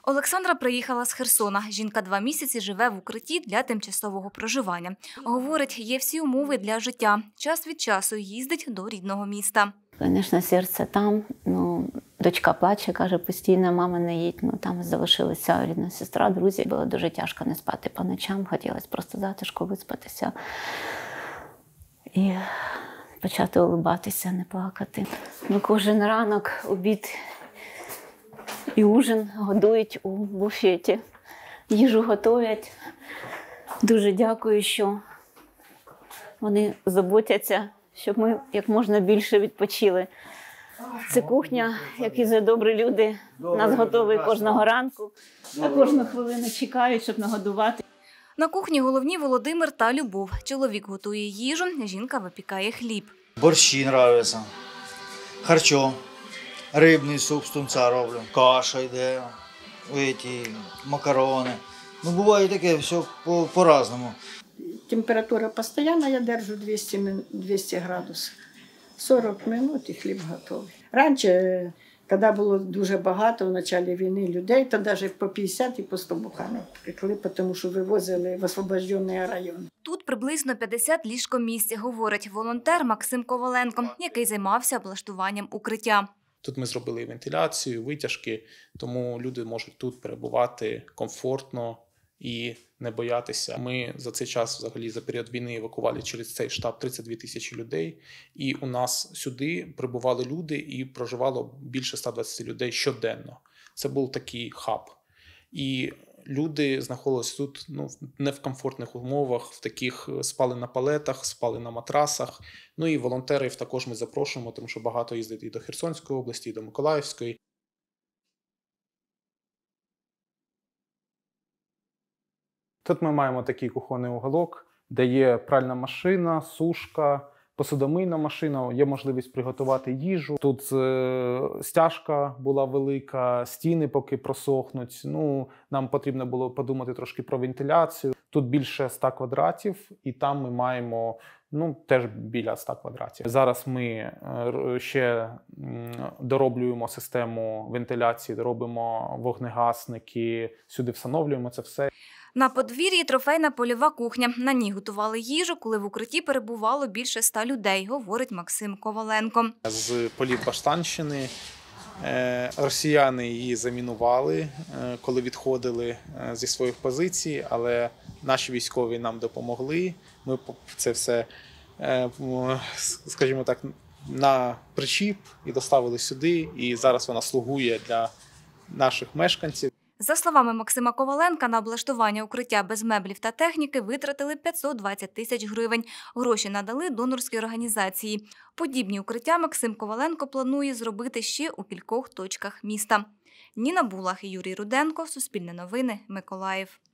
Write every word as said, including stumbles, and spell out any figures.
Олександра приїхала з Херсона. Жінка два місяці живе в укритті для тимчасового проживання. Говорить, є всі умови для життя. Час від часу їздить до рідного міста. Звісно, серце там. Ну, дочка плаче, каже постійно, мама не їдь. Ну, там залишилася рідна сестра, друзі. Було дуже тяжко не спати по ночам. Хотілося просто затишку виспатися. І почати улибатися, не плакати. Ну, кожен ранок, обід і ужин годують у буфеті. Їжу готують. Дуже дякую, що вони заботяться, щоб ми як можна більше відпочили. Це кухня, як і за добрі люди, нас готують кожного ранку. На кожну хвилину чекають, щоб нагодувати. На кухні головні Володимир та Любов. Чоловік готує їжу, жінка випікає хліб. Борщі подобаються, харчо, рибний суп з тунця роблю, каша йде, эти, макарони. Ну, буває таке, все по- по-разному. Температура постоянно, я держу двісті, двісті градусів. сорок минут і хліб готовий. Раніше, коли було дуже багато в початку війни людей, то навіть по п'ятдесят і по сто буханок пекли, тому що вивозили в освобождені райони. Тут приблизно п'ятдесят ліжкомісць, говорить волонтер Максим Коваленко, який займався облаштуванням укриття. Тут ми зробили вентиляцію, витяжки, тому люди можуть тут перебувати комфортно і не боятися. Ми за цей час, взагалі, за період війни евакували через цей штаб тридцять дві тисячі людей. І у нас сюди прибували люди і проживало більше ста двадцяти людей щоденно. Це був такий хаб. І люди знаходилися тут ну, не в комфортних умовах, в таких спали на палетах, спали на матрасах. Ну і волонтерів також ми запрошуємо, тому що багато їздить і до Херсонської області, і до Миколаївської. Тут ми маємо такий кухонний уголок, де є пральна машина, сушка, посудомийна машина, є можливість приготувати їжу. Тут е, стяжка була велика, стіни поки просохнуть. Ну, нам потрібно було подумати трошки про вентиляцію. Тут більше ста квадратів, і там ми маємо ну, теж біля ста квадратів. Зараз ми е, ще м, дороблюємо систему вентиляції, робимо вогнегасники, сюди встановлюємо це все. На подвір'ї трофейна польова кухня. На ній готували їжу, коли в укритті перебувало більше ста людей, говорить Максим Коваленко. З полів Баштанщини е, росіяни її замінували, е, коли відходили е, зі своїх позицій, але наші військові нам допомогли. Ми це все, е, скажімо так, на причіп і доставили сюди, і зараз вона слугує для наших мешканців. За словами Максима Коваленка, на облаштування укриття без меблів та техніки витратили п'ятсот двадцять тисяч гривень. Гроші надали донорські організації. Подібні укриття Максим Коваленко планує зробити ще у кількох точках міста. Ніна Булах і Юрій Руденко. Суспільне новини. Миколаїв.